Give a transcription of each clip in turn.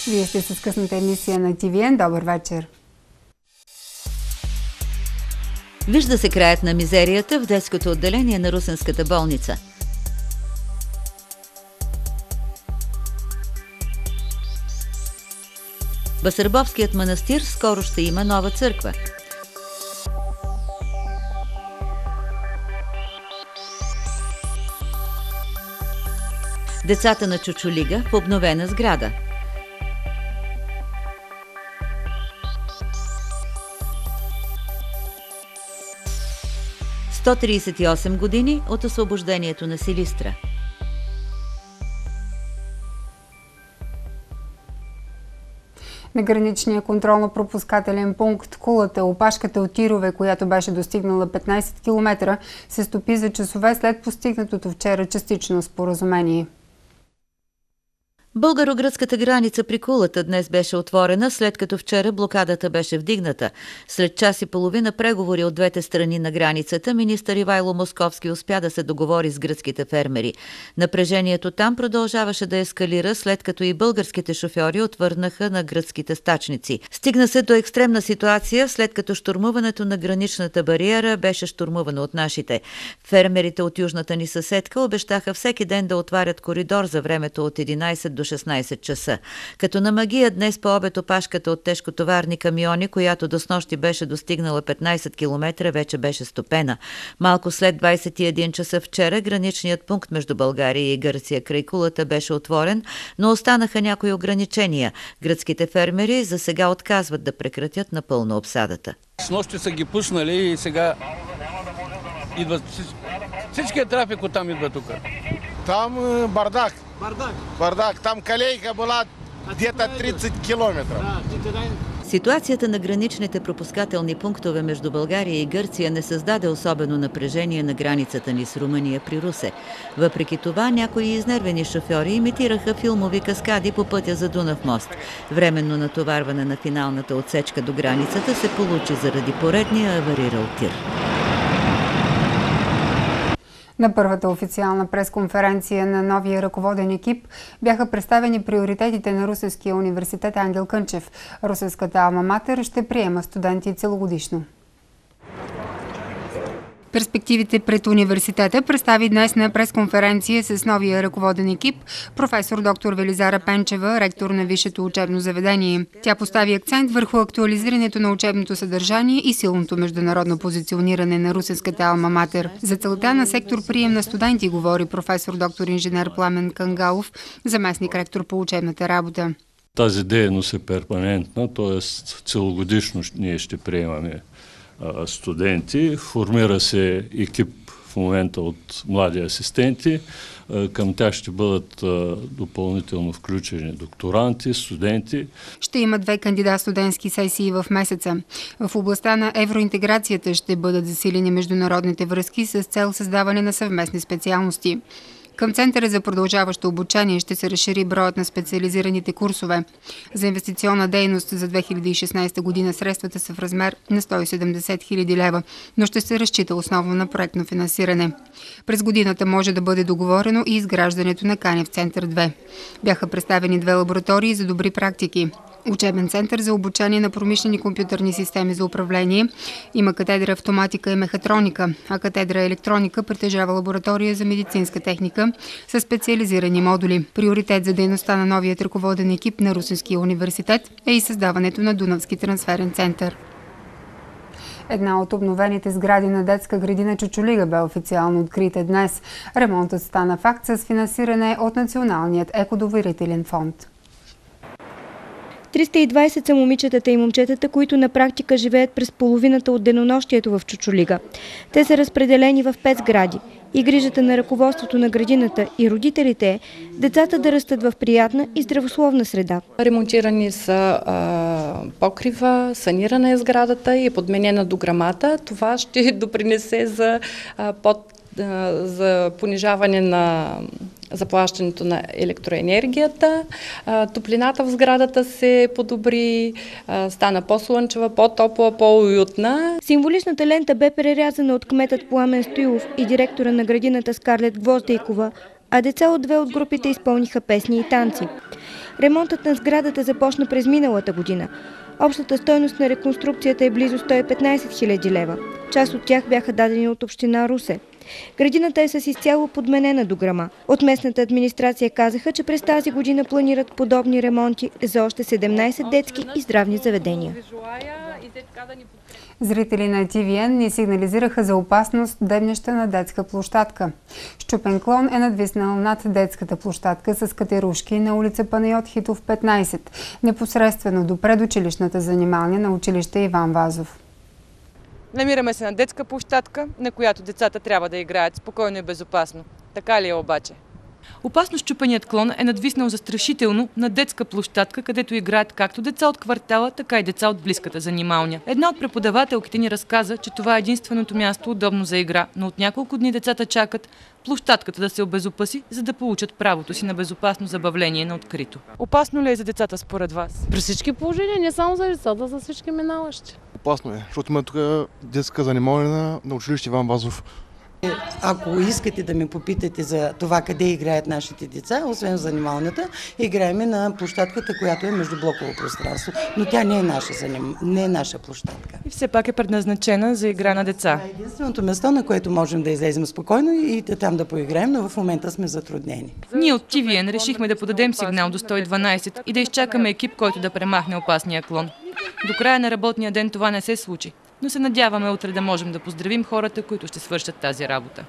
Вие сте с късната емисия на ТВН. Добър вечер! Вижда се краят на мизерията в детското отделение на Русенската болница. Басарбовският манастир скоро ще има нова църква. Децата на Чучулига в обновена сграда. – 138 години от освобождението на Силистра. На граничния контролно-пропускателен пункт Кулата, опашката от тирове, която беше достигнала 15 км, се стопи за часове след постигнатото вчера частично споразумение. Българо-гръцката граница при Кулата днес беше отворена, след като вчера блокадата беше вдигната. След час и половина преговори от двете страни на границата, министър Ивайло Московски успя да се договори с гръцките фермери. Напрежението там продължаваше да ескалира, след като и българските шофьори отвърнаха на гръцките стачници. Стигна се до екстремна ситуация, след като щурмуването на граничната бариера беше щурмувано от нашите. Фермерите от южната ни съседка обещаха всеки ден да отварят коридор за времето от 11 до 16 часа. Като на магия днес по обед опашката от тежкотоварни камиони, която до снощи беше достигнала 15 км, вече беше стопена. Малко след 21 часа вчера граничният пункт между България и Гърция край Кулата беше отворен, но останаха някои ограничения. Гръцките фермери за сега отказват да прекратят напълно обсадата. С нощи са ги пуснали и сега идват всичкият трафик оттам идва тук. Там бардак. Бардак. Там калейка была где-то 30 километра. Ситуацията на граничните пропускателни пунктове между България и Гърция не създаде особено напрежение на границата ни с Румъния при Русе. Въпреки това, някои изнервени шофьори имитираха филмови каскади по пътя за Дунав мост. Временно натоварване на финалната отсечка до границата се получи заради поредния аварирал тир. На първата официална пресконференция на новия ръководен екип бяха представени приоритетите на Русенския университет Ангел Кънчев. Русенската алма матер ще приема студенти целогодишно. Перспективите пред университета представи днес на пресконференция с новия ръководен екип професор доктор Велизара Пенчева, ректор на висшето учебно заведение. Тя постави акцент върху актуализирането на учебното съдържание и силното международно позициониране на Русенската алма матер. За целта на сектор прием на студенти говори професор доктор инженер Пламен Кангалов, заместник ректор по учебната работа. Тази дейност е перманентна, т.е. целогодишно ние ще приемаме студенти. Формира се екип в момента от млади асистенти. Към тях ще бъдат допълнително включени докторанти, студенти. Ще има 2 кандидат-студентски сесии в месеца. В областта на евроинтеграцията ще бъдат засилени международните връзки с цел създаване на съвместни специалности. Към Центъра за продължаващо обучение ще се разшири броят на специализираните курсове. За инвестиционна дейност за 2016 година средствата са в размер на 170 хиляди лева, но ще се разчита основно на проектно финансиране. През годината може да бъде договорено и изграждането на Канев център 2. Бяха представени 2 лаборатории за добри практики. Учебен център за обучение на промишлени компютърни системи за управление. Има катедра автоматика и мехатроника, а катедра електроника притежава лаборатория за медицинска техника с специализирани модули. Приоритет за дейността на новият ръководен екип на Русенския университет е и създаването на Дунавски трансферен център. Една от обновените сгради на детска градина Чучулига бе официално открита днес. Ремонтът стана факт с финансиране от Националният екодоверителен фонд. 320 са момичетата и момчетата, които на практика живеят през половината от денонощието в Чучулига. Те са разпределени в 5 сгради. И грижата на ръководството на градината и родителите е децата да растат в приятна и здравословна среда. Ремонтирани са покрива, санирана е сградата и е подменена дограмата. Това ще допринесе за понижаване на заплащането на електроенергията. Топлината в сградата се подобри, стана по-слънчева, по-топла, по-уютна. Символичната лента бе прерязана от кметът Пламен Стоилов и директора на градината Скарлет Гвоздейкова, а деца от две от групите изпълниха песни и танци. Ремонтът на сградата започна през миналата година. Общата стойност на реконструкцията е близо 115 хиляди лева. Част от тях бяха дадени от община Русе. Градината е с изцяло подменена дограма. От местната администрация казаха, че през тази година планират подобни ремонти за още 17 детски и здравни заведения. Зрители на TVN ни сигнализираха за опасност дебнеща на детска площадка. Счупен клон е надвиснал над детската площадка с катерушки на улица Панайот Хитов 15, непосредствено до предучилищната занималня на училище Иван Вазов. Намираме се на детска площадка, на която децата трябва да играят спокойно и безопасно. Така ли е обаче? Опасно счупеният клон е надвиснал застрашително на детска площадка, където играят както деца от квартала, така и деца от близката занималня. Една от преподавателките ни разказа, че това е единственото място удобно за игра, но от няколко дни децата чакат площадката да се обезопаси, за да получат правото си на безопасно забавление на открито. Опасно ли е за децата според вас? При всички положения, не само за децата, за всички минаващи. Опасно е, защото има тук детска занималня на училище Иван Вазов. Ако искате да ме попитате за това къде играят нашите деца, освен в занималнята, играеме на площадката, която е междублоково пространство, но тя не е наша площадка. И все пак е предназначена за игра на деца. Това е единственото место, на което можем да излезем спокойно и там да поиграем, но в момента сме затруднени. Ние от TVN решихме да подадем сигнал до 112 и да изчакаме екип, който да премахне опасния клон. До края на работния ден това не се случи, но се надяваме утре да можем да поздравим хората, които ще свършат тази работа.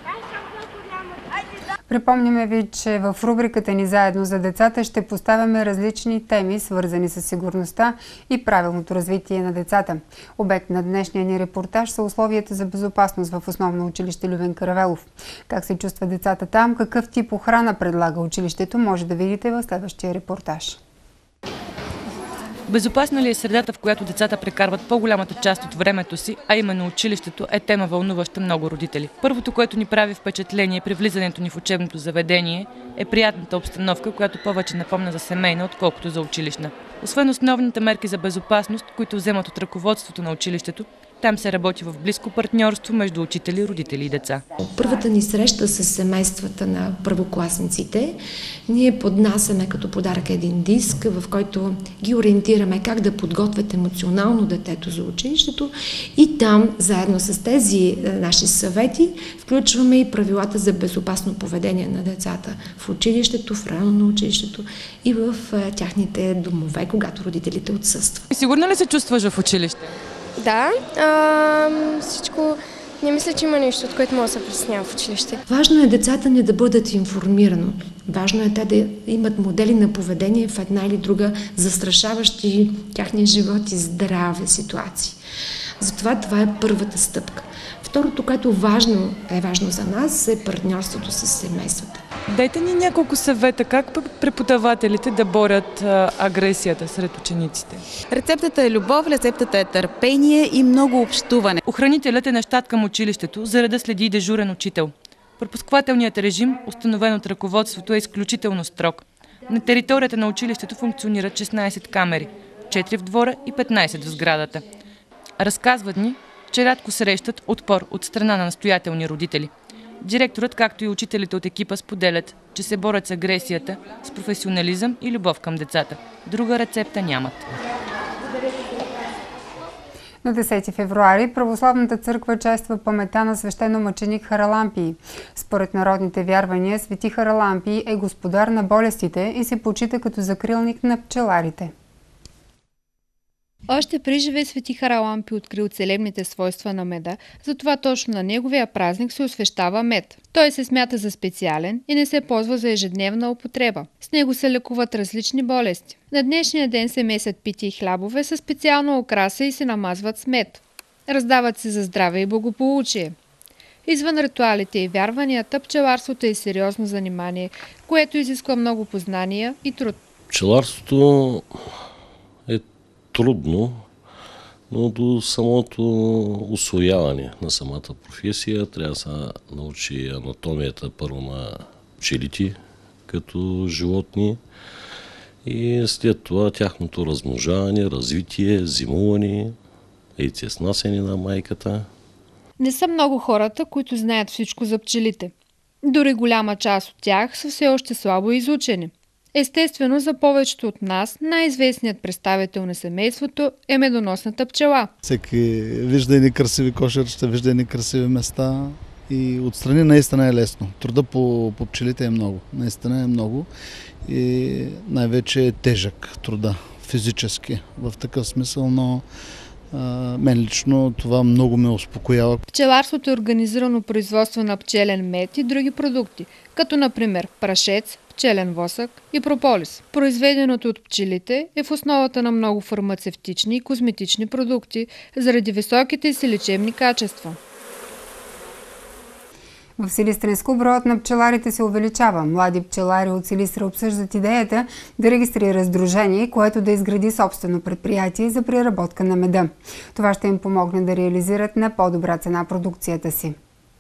Припомняме ви, че в рубриката ни "Заедно за децата" ще поставяме различни теми, свързани с сигурността и правилното развитие на децата. Обект на днешния ни репортаж са условията за безопасност в основно училище Любен Каравелов. Как се чувстват децата там, какъв тип охрана предлага училището, може да видите в следващия репортаж. Безопасна ли е средата, в която децата прекарват по-голямата част от времето си, а именно училището, е тема вълнуваща много родители. Първото, което ни прави впечатление при влизането ни в учебното заведение, е приятната обстановка, която повече напомня за семейна, отколкото за училищна. Освен основните мерки за безопасност, които вземат от ръководството на училището, там се работи в близко партньорство между учители, родители и деца. Първата ни среща с семействата на първокласниците, ние поднасяме като подарък един диск, в който ги ориентираме как да подготвят емоционално детето за училището, и там, заедно с тези наши съвети, включваме и правилата за безопасно поведение на децата в училището, в района на училището и в тяхните домове, когато родителите отсъстват. Сигурна ли се чувстваш в училище? Да, всичко. Не мисля, че има нещо, от което може да се притеснява в училище. Важно е децата ни да бъдат информирани. Важно е те да имат модели на поведение в една или друга застрашаващи тяхния живот и здраве ситуации. Затова това е първата стъпка. Второто, което е важно за нас, е партньорството с семействата. Дайте ни няколко съвета как преподавателите да борят агресията сред учениците. Рецептата е любов, рецептата е търпение и много общуване. Охранителят е на щат към училището, за реда следи и дежурен учител. Пропусквателният режим, установен от ръководството, е изключително строг. На територията на училището функционират 16 камери, 4 в двора и 15 в сградата. Разказват ни, че рядко срещат отпор от страна на настоятелни родители. Директорът, както и учителите от екипа, споделят, че се борят с агресията, с професионализъм и любов към децата. Друга рецепта нямат. На 10 февруари Православната църква чества паметта на свещеномъченик Харалампий. Според народните вярвания, свети Харалампий е господар на болестите и се почита като закрилник на пчеларите. Още при живе свети Харалампий открил целебните свойства на меда, затова точно на неговия празник се освещава мед. Той се смята за специален и не се ползва за ежедневна употреба. С него се лекуват различни болести. На днешния ден се месят пити хлябове със специална окраса и се намазват с мед. Раздават се за здраве и благополучие. Извън ритуалите и вярванията, пчеларството е сериозно занимание, което изисква много познания и труд. Пчеларството е трудно, но до самото усвояване на самата професия трябва да се научи анатомията първо на пчелите като животни и след това тяхното размножаване, развитие, зимуване, яйцеснасене на майката. Не са много хората, които знаят всичко за пчелите. Дори голяма част от тях са все още слабо изучени. Естествено, за повечето от нас най-известният представител на семейството е медоносната пчела. Всеки вижда едни красиви кошерчета, вижда едни красиви места и отстрани наистина е лесно. Труда по пчелите е много, наистина е много и най-вече е тежък труда, физически в такъв смисъл, но мен лично това много ме успокоява. Пчеларството е организирано производство на пчелен мед и други продукти, като например прашец, пчелен восък и прополис. Произведеното от пчелите е в основата на много фармацевтични и козметични продукти, заради високите си лечебни качества. В Силистренско броят на пчеларите се увеличава. Млади пчелари от Силистра обсъждат идеята да регистрира сдружение, което да изгради собствено предприятие за преработка на меда. Това ще им помогне да реализират на по-добра цена продукцията си.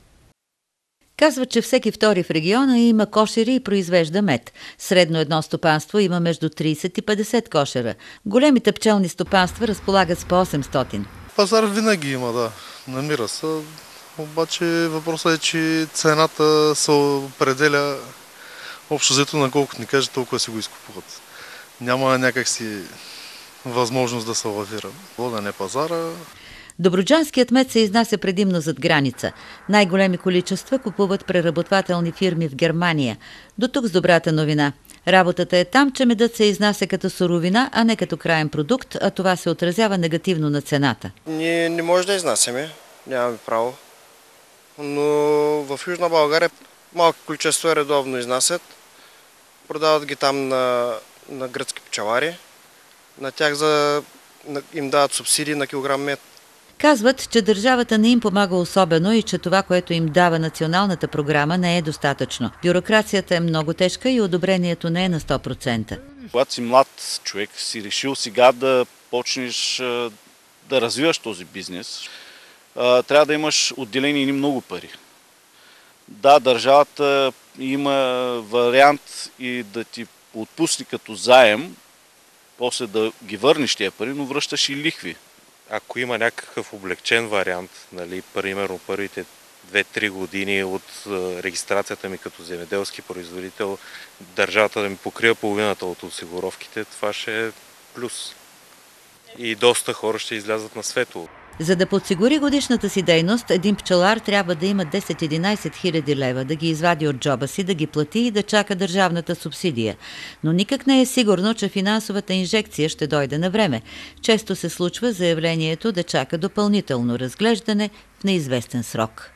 Казва, че всеки втори в региона има кошери и произвежда мед. Средно едно стопанство има между 30 и 50 кошера. Големите пчелни стопанства разполагат с по 800. Пазар винаги има, да. Намира се. Обаче въпросът е, че цената се определя общо взето на колкото ни каже, толкова си го изкупуват. Няма някакси възможност да се лавира. Воден е пазара. Добруджанският мед се изнася предимно зад граница. Най-големи количества купуват преработвателни фирми в Германия. До тук с добрата новина. Работата е там, че медът се изнася като суровина, а не като краен продукт, а това се отразява негативно на цената. Ние не може да изнасяме, нямаме право. Но в Южна България малки количества редовно изнасят. Продават ги там на гръцки пчелари. На тях им дават субсидии на килограм мед. Казват, че държавата не им помага особено и че това, което им дава националната програма, не е достатъчно. Бюрокрацията е много тежка и одобрението не е на 100%. Когато си млад човек, си решил сега да почнеш да развиваш този бизнес, трябва да имаш отделени и много пари. Да, държавата има вариант и да ти отпусне като заем, после да ги върнеш тия пари, но връщаш и лихви. Ако има някакъв облегчен вариант, нали, примерно първите 2-3 години от регистрацията ми като земеделски производител, държавата да ми покрива половината от осигуровките, това ще е плюс. И доста хора ще излязат на светло. За да подсигури годишната си дейност, един пчелар трябва да има 10-11 хиляди лева, да ги извади от джоба си, да ги плати и да чака държавната субсидия. Но никак не е сигурно, че финансовата инжекция ще дойде на време. Често се случва заявлението да чака допълнително разглеждане в неизвестен срок.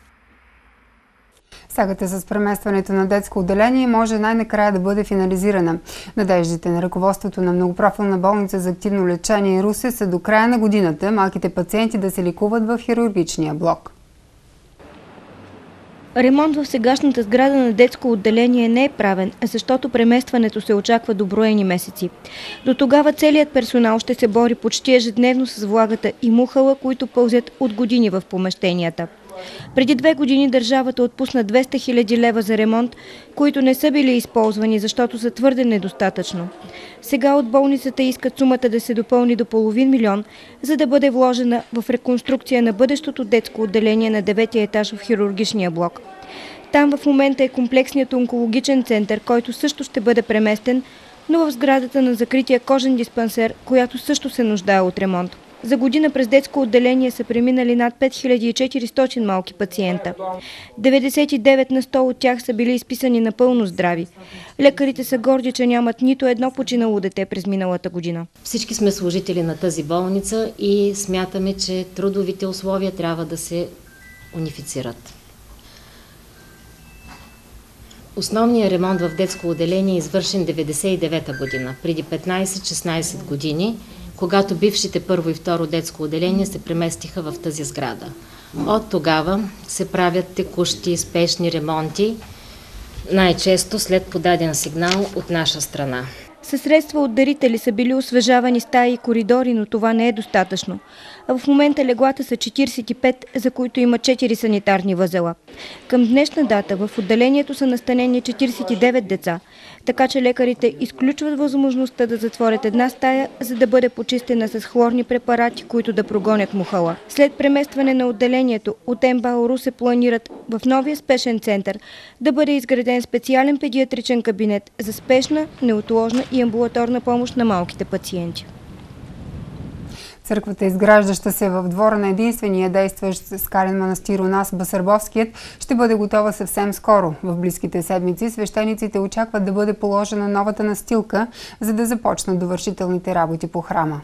Сагата с преместването на детско отделение може най-накрая да бъде финализирана. Надеждите на ръководството на многопрофилна болница за активно лечение Русе са до края на годината малките пациенти да се лекуват в хирургичния блок. Ремонт в сегашната сграда на детско отделение не е правен, защото преместването се очаква до броени месеци. До тогава целият персонал ще се бори почти ежедневно с влагата и мухала, които пълзят от години в помещенията. Преди 2 години държавата отпусна 200 000 лева за ремонт, които не са били използвани, защото са твърде недостатъчно. Сега от болницата искат сумата да се допълни до половин милион, за да бъде вложена в реконструкция на бъдещото детско отделение на 9-ти етаж в хирургичния блок. Там в момента е комплексният онкологичен център, който също ще бъде преместен, но в сградата на закрития кожен диспансер, която също се нуждае от ремонт. За година през детско отделение са преминали над 5400 малки пациента. 99 на 100 от тях са били изписани напълно здрави. Лекарите са горди, че нямат нито едно починало дете през миналата година. Всички сме служители на тази болница и смятаме, че трудовите условия трябва да се унифицират. Основният ремонт в детско отделение е извършен 1999 година, преди 15-16 години, когато бившите първо и второ детско отделение се преместиха в тази сграда. От тогава се правят текущи спешни ремонти, най-често след подаден сигнал от наша страна. Със средства от дарители са били освежавани стаи и коридори, но това не е достатъчно. В момента леглата са 45, за които има 4 санитарни възела. Към днешна дата в отделението са настанени 49 деца, така че лекарите изключват възможността да затворят една стая, за да бъде почистена с хлорни препарати, които да прогонят мухала. След преместване на отделението от МБАЛ Русе планират в новия спешен център да бъде изграден специален педиатричен кабинет за спешна, неотложна и амбулаторна помощ на малките пациенти. Църквата, изграждаща се в двора на единствения действащ скален манастир у нас, Басарбовският, ще бъде готова съвсем скоро. В близките седмици свещениците очакват да бъде положена новата настилка, за да започнат довършителните работи по храма.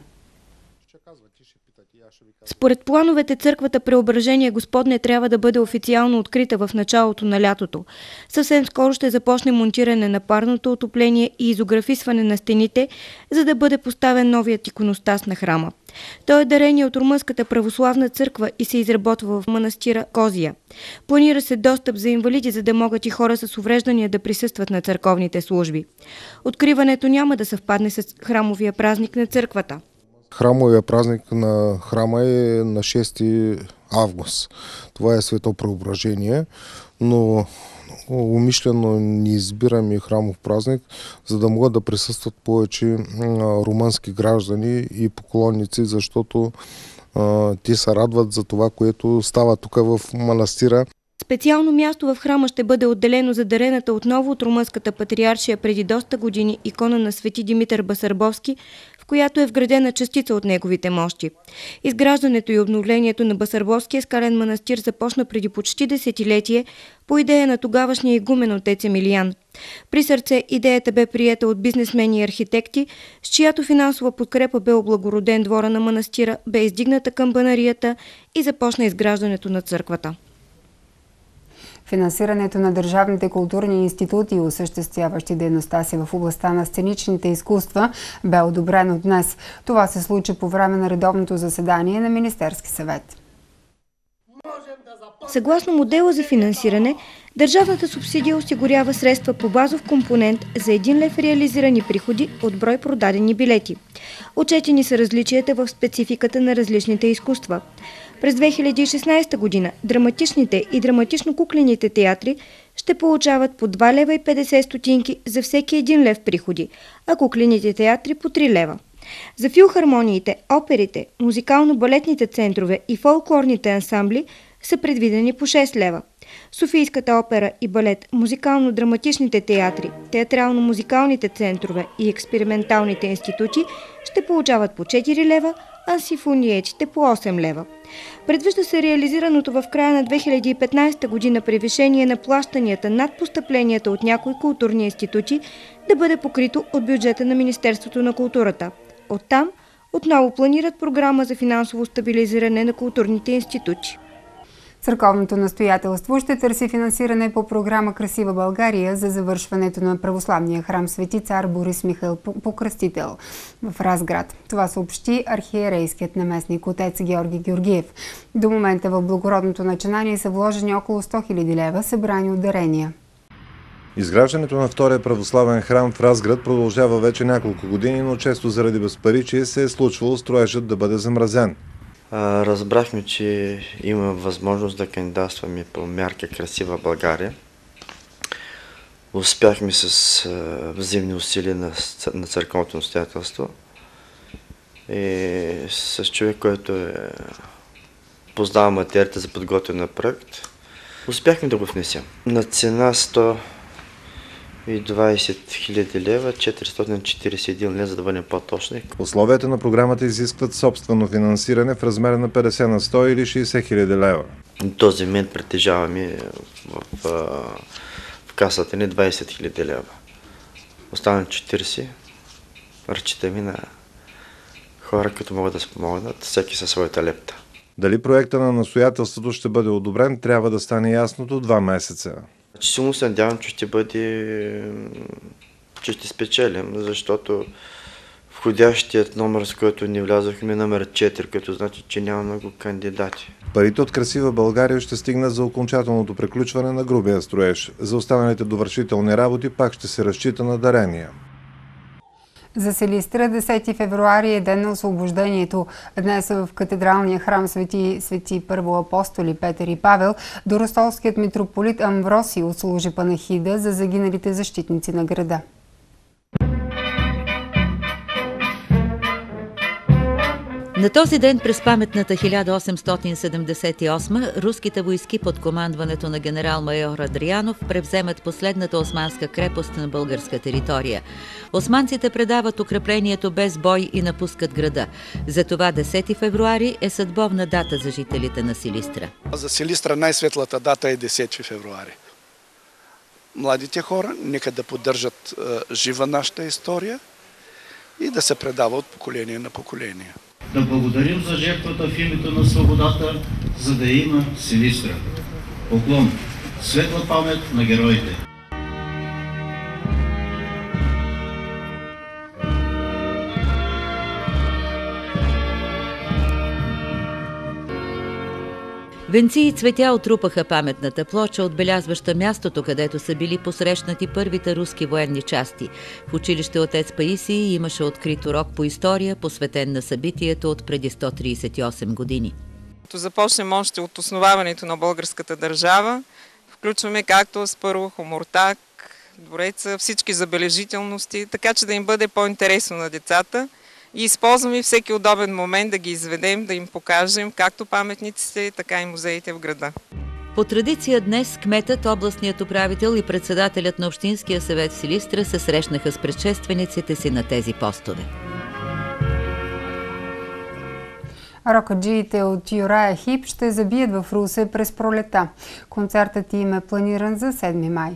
Според плановете, църквата Преображение Господне трябва да бъде официално открита в началото на лятото. Съвсем скоро ще започне монтиране на парното отопление и изографисване на стените, за да бъде поставен новият иконостас на храма. Той е дарение от Румънската православна църква и се изработва в манастира Козия. Планира се достъп за инвалиди, за да могат и хора с увреждания да присъстват на църковните служби. Откриването няма да съвпадне с храмовия празник на църквата. Храмовия празник на храма е на 6 август. Това е Свето Преображение, но умишлено не избираме храмов празник, за да могат да присъстват повече румънски граждани и поклонници, защото те се радват за това, което става тук в манастира. Специално място в храма ще бъде отделено за дарената отново от румънската патриаршия преди доста години икона на свети Димитър Басарбовски, в която е вградена частица от неговите мощи. Изграждането и обновлението на Басарбовския скален манастир започна преди почти десетилетие по идея на тогавашния игумен отец Емилиян. При сърце идеята бе приета от бизнесмени и архитекти, с чиято финансова подкрепа бе облагороден двора на манастира, бе издигната камбанарията и започна изграждането на църквата. Финансирането на държавните културни институти, осъществяващи дейността си в областта на сценичните изкуства, бе одобрено днес. Това се случи по време на редовното заседание на Министерски съвет. Съгласно модела за финансиране, държавната субсидия осигурява средства по базов компонент за 1 лев реализирани приходи от брой продадени билети. Отчетени са различията в спецификата на различните изкуства. През 2016 година драматичните и драматично-куклените театри ще получават по 2 лева и 50 стотинки за всеки 1 лев приходи, а куклените театри по 3 лева. За филхармониите, оперите, музикално-балетните центрове и фолклорните ансамбли са предвидени по 6 лева. Софийската опера и балет, музикално-драматичните театри, театрално-музикалните центрове и експерименталните институти ще получават по 4 лева, а симфониетите по 8 лева. Предвижда се реализираното в края на 2015 година превишение на плащанията над постъпленията от някои културни институти да бъде покрито от бюджета на Министерството на културата. Оттам отново планират програма за финансово стабилизиране на културните институти. Църковното настоятелство ще търси финансиране по програма Красива България за завършването на православния храм Свети цар Борис Михаил Покръстител в Разград. Това съобщи архиерейският наместник отец Георги Георгиев. До момента в благородното начинание са вложени около 100 000 лева, събрани от дарения. Изграждането на втория православен храм в Разград продължава вече няколко години, но често заради безпаричие се е случвало строежът да бъде замразен. Разбрахме, че има възможност да кандидатстваме по мярка Красива България. Успяхме с взаимни усилия на църковното настоятелство и с човек, който познава материята за подготвяне на проект. Успяхме да го внесем. На цена 120 000 лева, 441 лева, за да бъдем по-точни. Условията на програмата изискват собствено финансиране в размер на 50 на 100 или 60 000 лева. В този момент притежаваме в касата ни 20 000 лева. Останали 40 разчитаме на хора, които могат да спомогнат, всеки със своята лепта. Дали проекта на настоятелството ще бъде одобрен, трябва да стане ясно до 2 месеца. Силно се надявам, че ще спечелим, защото входящият номер, с който ни влязохме, номер 4, като значи, че няма много кандидати. Парите от Красива България ще стигнат за окончателното приключване на грубия строеж. За останалите довършителни работи пак ще се разчита на дарения. За Силистра 10 февруари е ден на освобождението. Днес в катедралния храм свети първоапостоли Петър и Павел Доростолският митрополит Амвросий отслужи панахида за загиналите защитници на града. На този ден през паметната 1878 руските войски под командването на генерал-майор Адрианов превземат последната османска крепост на българска територия. Османците предават укреплението без бой и напускат града. Затова 10 февруари е съдбовна дата за жителите на Силистра. За Силистра най-светлата дата е 10 февруари. Младите хора нека да поддържат жива нашата история и да се предава от поколение на поколение. Да благодарим за жертвата в името на свободата, за да има Силистра. Поклон! Светла памет на героите! Венци и цветя отрупаха паметната плоча, отбелязваща мястото, където са били посрещнати първите руски военни части. В училище Отец Паисий имаше открит урок по история, посветен на събитието от преди 138 години. Започнем още от основаването на българската държава. Включваме както с първо Хомуртак, двореца, всички забележителности, така че да им бъде по-интересно на децата. И използваме всеки удобен момент да ги изведем, да им покажем както паметниците, така и музеите в града. По традиция днес кметът, областният управител и председателят на Общинския съвет в Силистра се срещнаха с предшествениците си на тези постове. Рокаджиите от Юрая Хип ще забият в Русе през пролета. Концертът им е планиран за 7 май.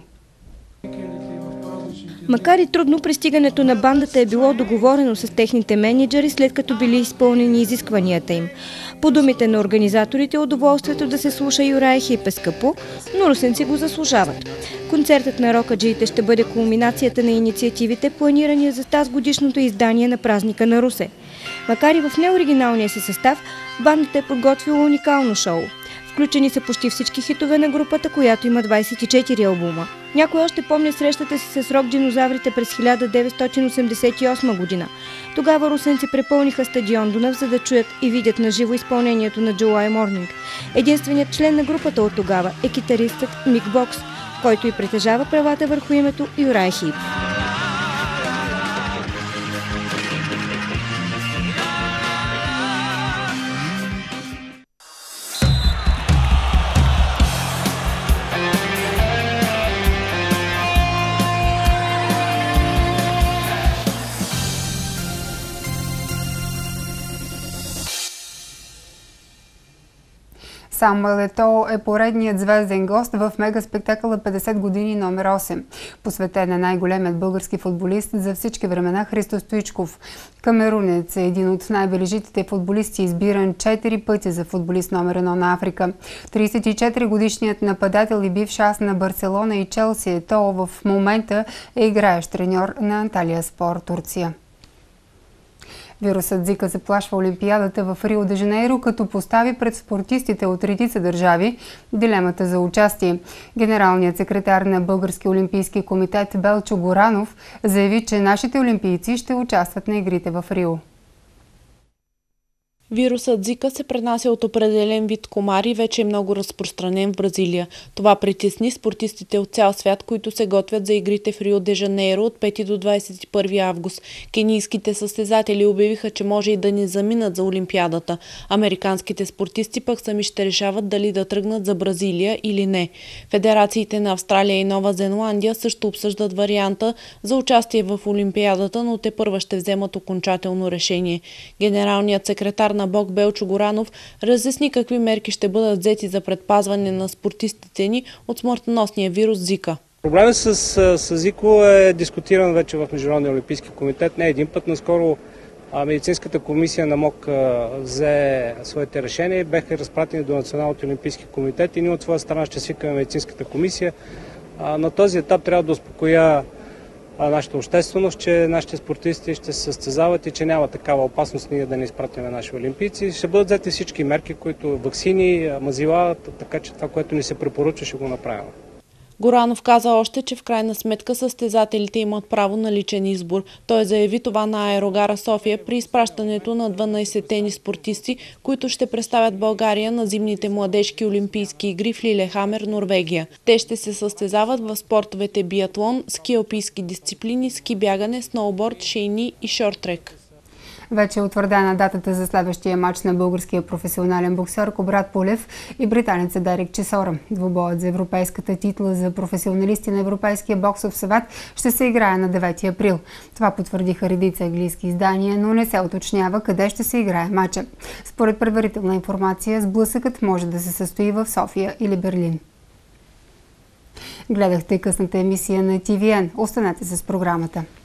Макар и трудно, пристигането на бандата е било договорено с техните мениджъри, след като били изпълнени изискванията им. По думите на организаторите, удоволствието да се слуша Юрая Хип е скъпо, но русенци го заслужават. Концертът на рокаджиите ще бъде кулминацията на инициативите, планирани за тази годишното издание на празника на Русе. Макар и в неоригиналния си състав, бандата е подготвила уникално шоу. Включени са почти всички хитове на групата, която има 24 албума. Някой още помня срещата си с рок-динозаврите през 1988 година. Тогава русенци препълниха стадион Дунав, за да чуят и видят на живо изпълнението на July Morning. Единственият член на групата от тогава е китаристът Мик Бокс, който и притежава правата върху името Юрай Хип. Самуел Етол е поредният звезден гост в мегаспектакъла 50 години номер 8, посветен на най-големият български футболист за всички времена Христо Стоичков. Камерунец е един от най-бележитите футболисти, избиран 4 пъти за футболист номер 1 на Африка. 34-годишният нападател и бивш ас на Барселона и Челси Етол в момента е играещ треньор на Анталия Спор, Турция. Вирусът Зика заплашва Олимпиадата в Рио де Жанейро, като постави пред спортистите от редица държави дилемата за участие. Генералният секретар на Български олимпийски комитет Белчо Горанов заяви, че нашите олимпийци ще участват на игрите в Рио. Вирусът Зика се пренася от определен вид комари и вече е много разпространен в Бразилия. Това притесни спортистите от цял свят, които се готвят за игрите в Рио де Жанейро от 5 до 21 август. Кенийските състезатели обявиха, че може и да не заминат за Олимпиадата. Американските спортисти пък сами ще решават дали да тръгнат за Бразилия или не. Федерациите на Австралия и Нова Зеландия също обсъждат варианта за участие в Олимпиадата, но те първа ще вземат окончателно решение. Генералният секретар на БОК Белчо Горанов разясни какви мерки ще бъдат взети за предпазване на спортистите ни от смъртоносния вирус Зика. Проблемът с Зико е дискутиран вече в Международния олимпийски комитет не един път. Наскоро медицинската комисия на МОК взе своите решения, бяха разпратени до Националния олимпийски комитет и ние от своя страна ще свикаме медицинската комисия. На този етап трябва да успокоя нашата общественост, че нашите спортисти ще се състезават и че няма такава опасност ние да не изпратим наши олимпийци. Ще бъдат взети всички мерки, които ваксини, мазила, така че това, което ни се препоръчва, ще го направим. Горанов каза още, че в крайна сметка състезателите имат право на личен избор. Той заяви това на Аерогара София при изпращането на 12-те ни спортисти, които ще представят България на зимните младежки олимпийски игри в Лилехамер, Норвегия. Те ще се състезават в спортовете биатлон, ски алпийски дисциплини, ски бягане, сноуборд, шейни и шорт-трек. Вече е утвърдена датата за следващия матч на българския професионален боксер Кубрат Пулев и британеца Дерек Чесора. Двубоят за европейската титла за професионалисти на Европейския боксов съвет ще се играе на 9 април. Това потвърдиха редица английски издания, но не се уточнява къде ще се играе матча. Според предварителна информация, сблъсъкът може да се състои в София или Берлин. Гледахте късната емисия на TVN. Останете с програмата.